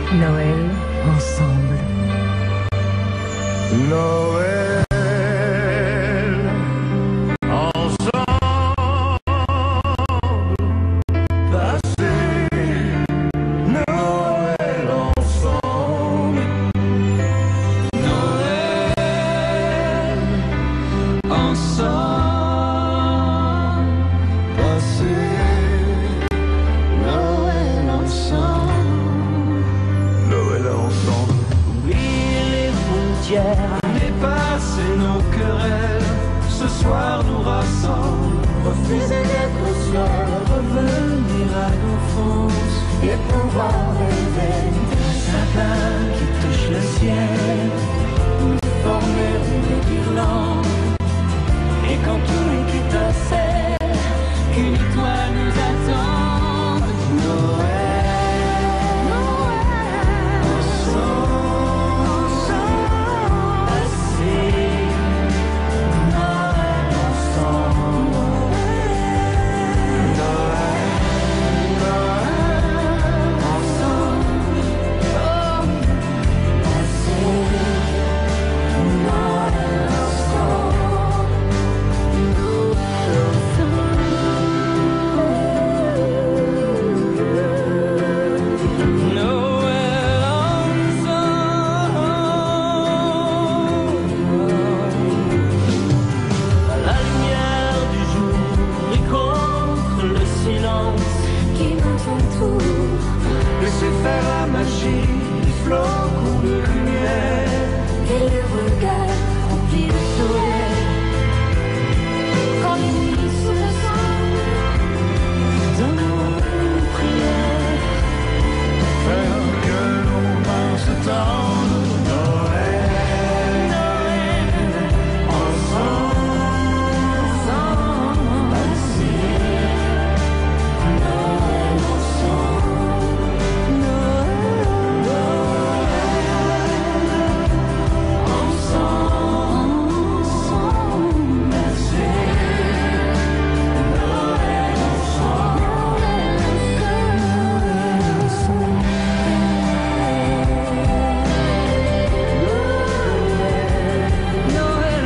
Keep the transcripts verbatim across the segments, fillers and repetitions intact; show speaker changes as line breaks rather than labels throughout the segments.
Noël ensemble.
Noël ensemble, passer Noël ensemble, Noël ensemble, passer Noël ensemble, Noël ensemble.
Oublier les frontières,
Dépasser nos querelles, ce soir nous rassemble.
refuser d'être seul, revenir à l'enfance et pouvoir rêver d'un sapin qui touche le ciel, former une guirlande. Et quand tout est étincelle, qu'une étoile nous attend. Noël, Noël, ensemble, passer Noël ensemble. Noël, Noël ensemble, oh, passer Noël qui nous entoure,
Laissez faire la magie, des flocons de lumière.
et le regard rempli de soleil. Quand les nuits se ressemblent dans nos prières,
Faire que nos mains se tendent. Noël, ensemble,
ensemble,
passer
Noël ensemble, Noël, ensemble, ensemble, passer Noël Noël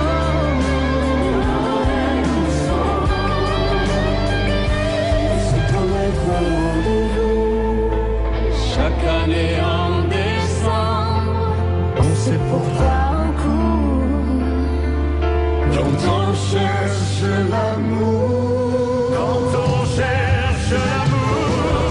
c'est comme être au rendez-vous
chaque année en
décembre.
on sait pourquoi.
Un coup,
Quand on cherche l'amour, quand on cherche l'amour,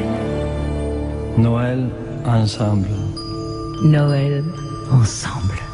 Noël ensemble.
Noël ensemble.